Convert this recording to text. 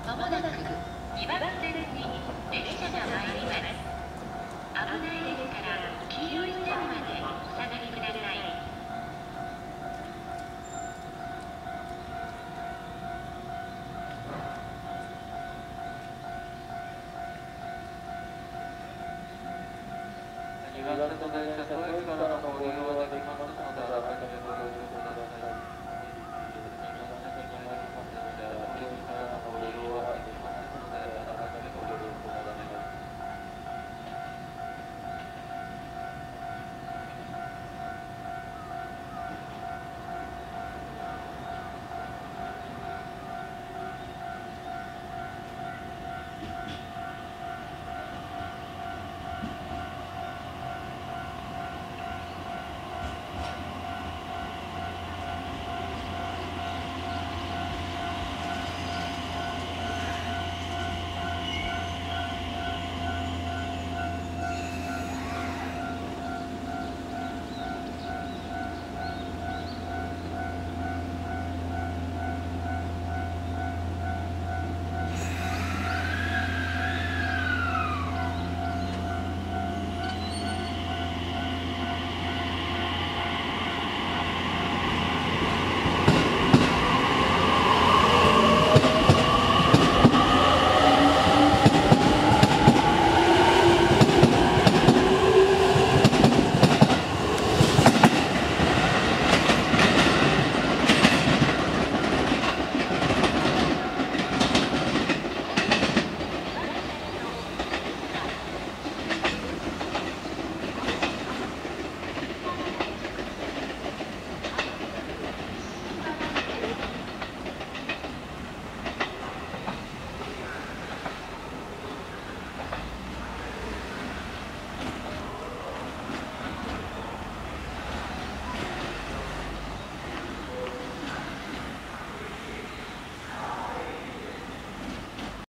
まもなく2番線に列車が参ります。危ないですから黄色い線までお下がりください。 2番線の電車、当駅からのご利用はできますので、改めてご了承